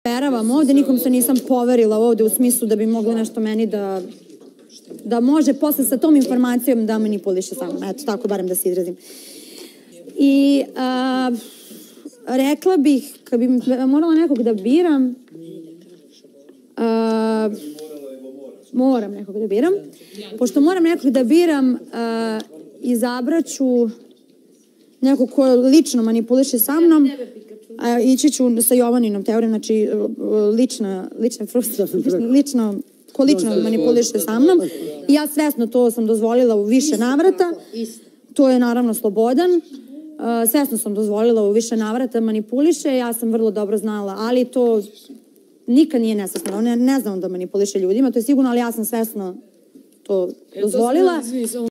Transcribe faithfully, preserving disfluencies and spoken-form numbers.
Veravam ovde, nikom se nisam poverila ovde u smislu da bi moglo nešto meni da da može posle sa tom informacijom da manipuliše sa mnom. Eto, tako barem da se izrazim. I a, rekla bih, kad bi morala nekog da biram, a, moram nekog da biram, pošto moram nekog da biram, a, izabraću nekog ko lično manipuliše sa mnom, a, ići ću sa Jovaninom teorijom, znači lična, lična frustracija, lično, ko lično manipuliše sa mnom. I ja svesno to sam dozvolila u više navrata, to je naravno Slobodan, svesno sam dozvolila u više navrata manipuliše, ja sam vrlo dobro znala, ali to nikad nije nesvesno, on ne zna da manipuliše ljudima, to je sigurno, ali ja sam svesno to dozvolila.